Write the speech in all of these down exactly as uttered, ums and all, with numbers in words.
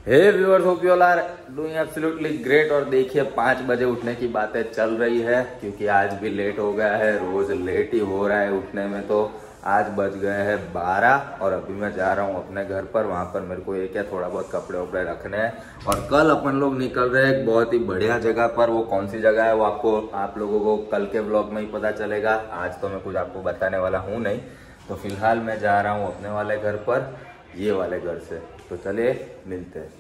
Hey viewers, hope you all are doing absolutely great. और देखिए पाँच बजे उठने की बातें चल रही है क्योंकि आज भी लेट हो गया है, रोज लेट ही हो रहा है उठने में। तो आज बज गए हैं बारह और अभी मैं जा रहा हूँ अपने घर पर। वहाँ पर मेरे को ये क्या थोड़ा बहुत कपड़े वपड़े रखने हैं और कल अपन लोग निकल रहे हैं एक बहुत ही बढ़िया जगह पर। वो कौन सी जगह है वो आपको आप लोगों को कल के व्लॉग में ही पता चलेगा। आज तो मैं कुछ आपको बताने वाला हूँ नहीं। तो फिलहाल मैं जा रहा हूँ अपने वाले घर पर, ये वाले घर से। तो चलिए मिलते हैं।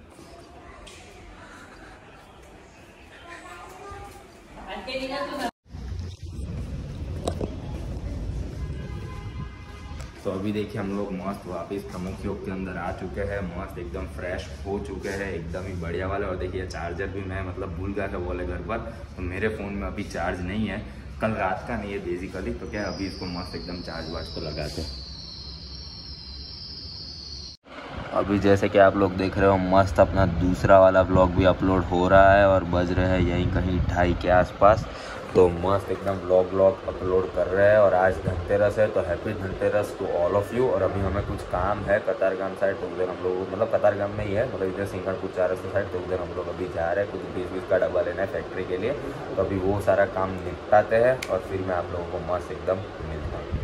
तो अभी देखिए हम लोग मस्त वापस प्रमुख योग के अंदर आ चुके हैं, मस्त एकदम फ्रेश हो चुके हैं, एकदम ही बढ़िया वाले। और देखिए चार्जर भी मैं मतलब भूल गया था वो वाले घर पर, तो मेरे फ़ोन में अभी चार्ज नहीं है, कल रात का नहीं है बेसिकली। तो क्या अभी इसको मस्त एकदम चार्ज वार्ज को लगाते हैं। अभी जैसे कि आप लोग देख रहे हो मस्त अपना दूसरा वाला व्लॉग भी अपलोड हो रहा है और बज रहे हैं यहीं कहीं ढाई के आसपास। तो मस्त एकदम व्लॉग व्लॉग अपलोड कर रहे हैं। और आज धनतेरस है तो happy Dhanteras to all of you. और अभी हमें कुछ काम है कतारगाम साइड, तो उधर हम लोग मतलब कतारगाम में ही है, मतलब इधर सिंगरपुर चारसौ साइड, तो उधर हम लोग अभी जा रहे हैं। कुछ बीस बीस का डब्बा लेना है फैक्ट्री के लिए, तो अभी वो सारा काम निपटाते हैं और फिर मैं आप लोगों को मस्त एकदम मिलता हूँ।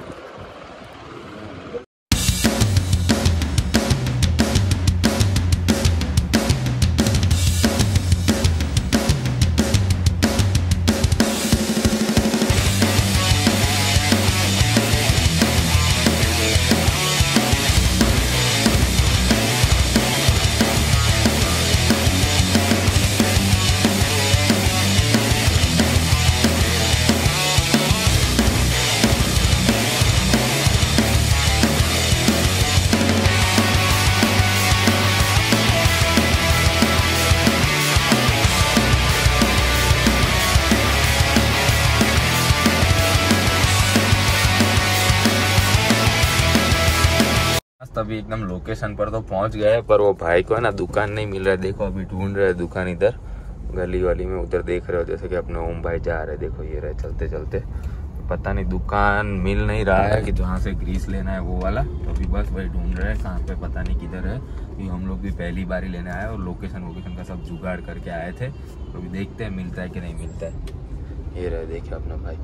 अभी एकदम लोकेशन पर तो पहुंच गए, पर वो भाई को है ना दुकान नहीं मिल रहा है। देखो अभी ढूंढ रहे हैं दुकान इधर गली वाली में, उधर देख रहे हो जैसे कि अपने ओम भाई जा रहे हैं। देखो ये रहे चलते चलते, पता नहीं दुकान मिल नहीं रहा है कि जहाँ से ग्रीस लेना है वो वाला। तो अभी बस वही ढूंढ रहे हैं कहाँ पे, पता नहीं किधर है। क्योंकि हम लोग भी पहली बार ही लेने आए और लोकेशन वोकेशन का सब जुगाड़ करके आए थे। तो अभी देखते हैं मिलता है कि नहीं मिलता है। ये रहे देखिए अपना भाई,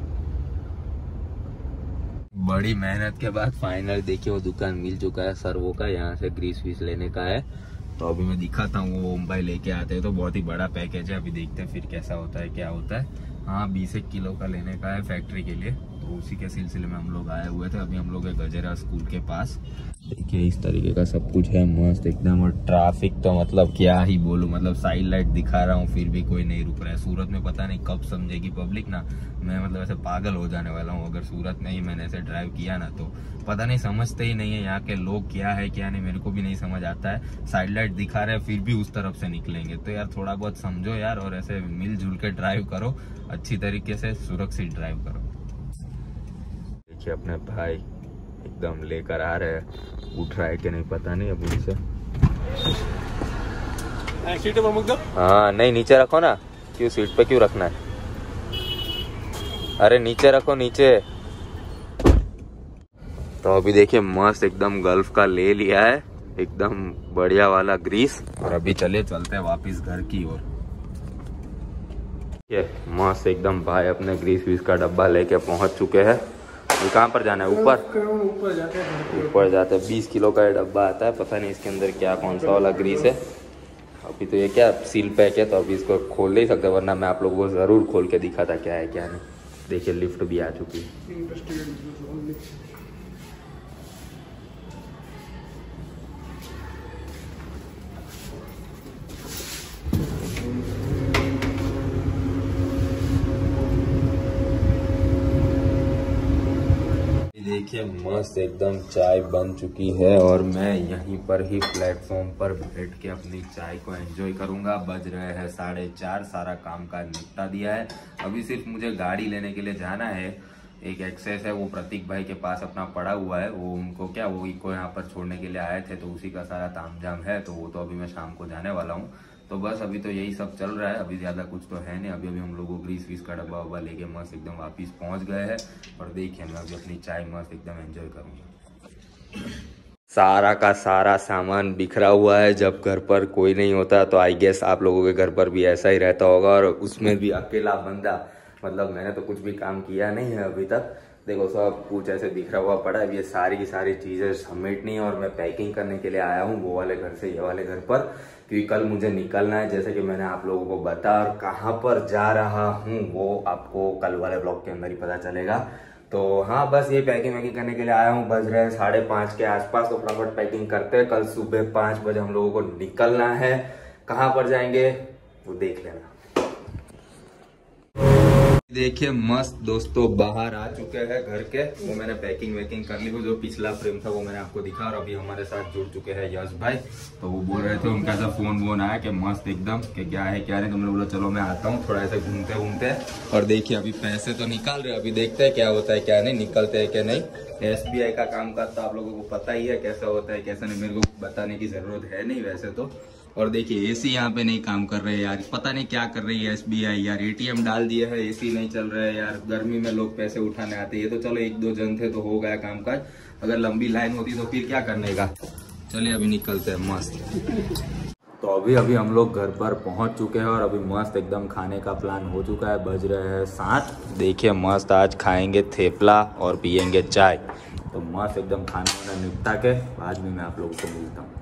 बड़ी मेहनत के बाद फाइनल देखिए वो दुकान मिल चुका है सर्वो का, यहाँ से ग्रीस वीस लेने का है। तो अभी मैं दिखाता हूँ, वो ओम भाई लेके आते हैं तो बहुत ही बड़ा पैकेज है। अभी देखते हैं फिर कैसा होता है क्या होता है। हाँ बीस एक किलो का लेने का है फैक्ट्री के लिए, तो उसी के सिलसिले में हम लोग आए हुए थे। अभी हम लोग है गजेरा स्कूल के पास। देखिए इस तरीके का सब कुछ है मस्त एकदम। और ट्रैफिक तो मतलब क्या ही बोलूं, मतलब साइड लाइट दिखा रहा हूँ फिर भी कोई नहीं रुक रहा है। सूरत में पता नहीं कब समझेगी पब्लिक ना, मैं मतलब ऐसे पागल हो जाने वाला हूँ अगर सूरत में ही मैंने ऐसे ड्राइव किया ना। तो पता नहीं समझते ही नहीं है यहाँ के लोग क्या है क्या नहीं, मेरे को भी नहीं समझ आता है। साइड लाइट दिखा रहे हैं फिर भी उस तरफ से निकलेंगे, तो यार थोड़ा बहुत समझो यार, और ऐसे मिलजुल के ड्राइव करो, अच्छी तरीके से सुरक्षित ड्राइव करो। देखिए अपने भाई एकदम लेकर आ रहे हैं, उठ रहा है कि नहीं पता नहीं अभी से। हाँ नहीं नीचे रखो ना, क्यों सीट पे क्यों रखना है, अरे नीचे रखो नीचे। तो अभी देखिए मस्त एकदम गल्फ का ले लिया है, एकदम बढ़िया वाला ग्रीस। और अभी चले चलते हैं वापस घर की ओर। ये मस्त एकदम भाई अपने ग्रीस वीस का डब्बा लेके पहुंच चुके हैं। कहाँ पर जाना है? ऊपर ऊपर जाते हैं ऊपर जाते हैं बीस किलो का ये डब्बा आता है, पता नहीं इसके अंदर क्या कौन सा वाला ग्रीस है। अभी तो ये क्या सील पैक है, तो अभी इसको खोल नहीं सकते, वरना मैं आप लोगों को ज़रूर खोल के दिखाता क्या है क्या नहीं। देखिए लिफ्ट भी आ चुकी है। देखिए मस्त एकदम चाय बन चुकी है और मैं यहीं पर ही प्लेटफॉर्म पर बैठ के अपनी चाय को एंजॉय करूंगा। बज रहे हैं साढ़े चार, सारा काम का निपटा दिया है। अभी सिर्फ मुझे गाड़ी लेने के लिए जाना है। एक एक्सेस है वो प्रतीक भाई के पास अपना पड़ा हुआ है, वो उनको क्या वो को यहाँ पर छोड़ने के लिए आए थे, तो उसी का सारा तामझाम है। तो वो तो अभी मैं शाम को जाने वाला हूँ। तो बस अभी तो यही सब चल रहा है, अभी ज़्यादा कुछ तो है नहीं। अभी अभी हम लोगों ग्रीस वीस का डब्बा वब्बा लेके मस्त एकदम वापस पहुंच गए हैं। और देखिए मैं अभी अपनी चाय मस्त एकदम एंजॉय करूँगा। सारा का सारा सामान बिखरा हुआ है। जब घर पर कोई नहीं होता तो आई गेस आप लोगों के घर पर भी ऐसा ही रहता होगा, और उसमें भी अकेला बंदा। मतलब मैंने तो कुछ भी काम किया नहीं है अभी तक। देखो सब कुछ ऐसे बिखरा हुआ पड़ा है। अब ये सारी की सारी चीज़ें समेटनी है और मैं पैकिंग करने के लिए आया हूँ वो वाले घर से ये वाले घर पर, क्योंकि कल मुझे निकलना है। जैसे कि मैंने आप लोगों को बताया, और कहाँ पर जा रहा हूँ वो आपको कल वाले ब्लॉग के अंदर ही पता चलेगा। तो हाँ, बस ये पैकिंग वैकिंग करने के लिए आया हूँ। बज रहे हैं साढ़े पाँच के आसपास, तो फटाफट पैकिंग करते हैं। कल सुबह पाँच बजे हम लोगों को निकलना है। कहाँ पर जाएंगे वो देख लेना। देखिए मस्त दोस्तों बाहर आ चुके हैं घर के। वो मैंने पैकिंग वैकिंग कर ली। वो जो पिछला फ्रेम था वो मैंने आपको दिखा, और अभी हमारे साथ जुड़ चुके हैं यश भाई। तो वो बोल रहे थे उनका ऐसा फोन वोन आया कि मस्त एकदम कि क्या है क्या नहीं। तो मैंने बोला चलो मैं आता हूँ, थोड़ा ऐसे घूमते घूमते। और देखिए अभी पैसे तो निकाल रहे हैं, अभी देखते हैं क्या होता है क्या नहीं, निकलते हैं क्या नहीं। एस बी आई का काम का तो आप लोगों को पता ही है कैसा होता है कैसा नहीं, मेरे को बताने की जरूरत है नहीं वैसे तो। और देखिए एसी यहाँ पे नहीं काम कर रहे यार, पता नहीं क्या कर रही है एस बी आई यार। एटीएम डाल दिया है, एसी नहीं चल रहा है यार। गर्मी में लोग पैसे उठाने आते हैं। ये तो चलो एक दो जन थे तो हो गया काम काज, अगर लंबी लाइन होती तो फिर क्या करने का। चलिए अभी निकलते हैं मस्त। तो अभी अभी हम लोग घर पर पहुंच चुके हैं और अभी मस्त एकदम खाने का प्लान हो चुका है। बज रहे हैं सात। देखिए मस्त आज खाएंगे थेपला और पियेंगे चाय। तो मस्त एकदम खाना वाना निपटा के बाद में मैं आप लोगों को मिलता हूँ।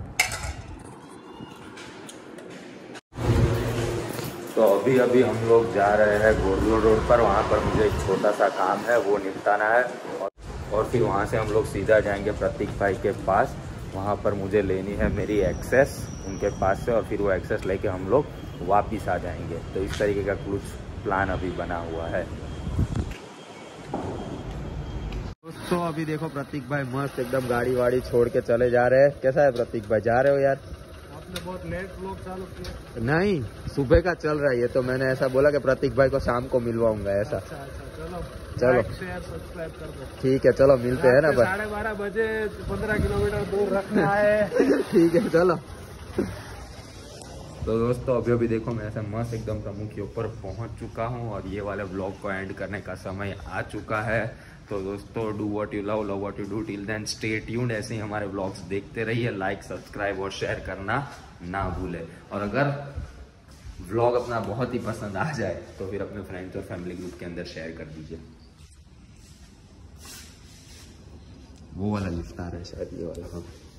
तो अभी अभी हम लोग जा रहे हैं गोरलो रोड पर। वहाँ पर मुझे एक छोटा सा काम है वो निपटाना है, और, और फिर वहाँ से हम लोग सीधा जाएंगे प्रतीक भाई के पास। वहाँ पर मुझे लेनी है मेरी एक्सेस उनके पास से, और फिर वो एक्सेस लेके हम लोग वापस आ जाएंगे। तो इस तरीके का कुछ प्लान अभी बना हुआ है। दोस्तों अभी देखो प्रतीक भाई मस्त एकदम गाड़ी वाड़ी छोड़ के चले जा रहे हैं। कैसा है प्रतीक भाई, जा रहे हो यार? आपने बहुत लेट व्लॉग चालू किया। नहीं, सुबह का चल रहा है ये तो। मैंने ऐसा बोला कि प्रतीक भाई को शाम को मिलवाऊंगा ऐसा। अच्छा, अच्छा, चलो चलो शेयर सब्सक्राइब कर दो। ठीक है चलो मिलते हैं ना। साढ़े बारह बजे पंद्रह किलोमीटर दूर रखना है। ठीक है चलो। तो दोस्तों अभी अभी देखो मैं ऐसे मस्त एकदम प्रमुख के ऊपर पहुंच चुका हूं, और ये वाले ब्लॉग को एंड करने का समय आ चुका है। तो दोस्तों do what you love, love what you do, till then stay tuned. ऐसे ही हमारे ब्लॉग्स देखते रहिए। लाइक सब्सक्राइब और शेयर करना ना भूले। और अगर व्लॉग अपना बहुत ही पसंद आ जाए तो फिर अपने फ्रेंड्स और फैमिली ग्रुप के अंदर शेयर कर दीजिए। वो वाला लिफ्ट आ रहा है शायद, ये वाला। हाँ